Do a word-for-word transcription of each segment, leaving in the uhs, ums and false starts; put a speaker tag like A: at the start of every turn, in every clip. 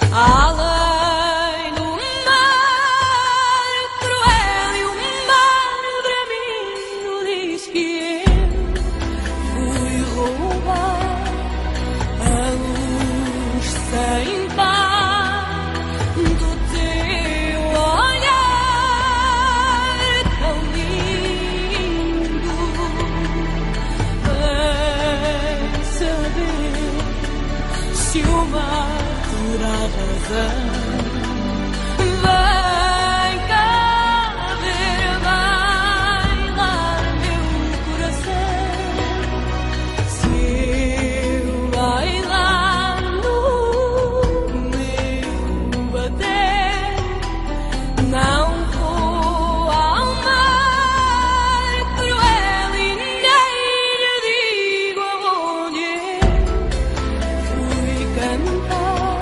A: Além do mar cruel e o mar bramindo diz que eu fui roubar a luz sem par do teu olhar tão lindo. Vem saber se o mar terá razão. Vem cá ver bailar meu coração. Se eu bailar no meu bater, não vou ao mar cruel e nem lhe digo aonde eu fui cantar,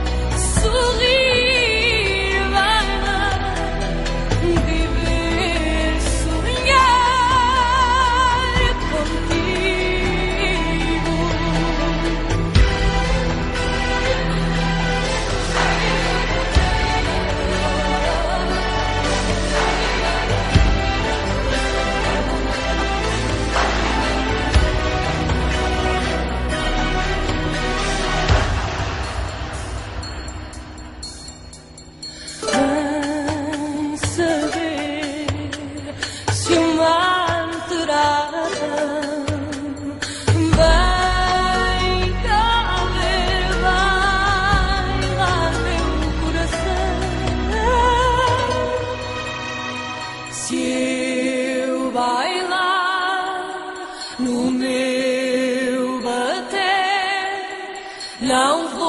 A: sorrir, bailar, viver, sonhar contigo. Vem saber se o mar terá razão. Vem cá ver bailar meu coração. Se eu bailar no meu bater, não vou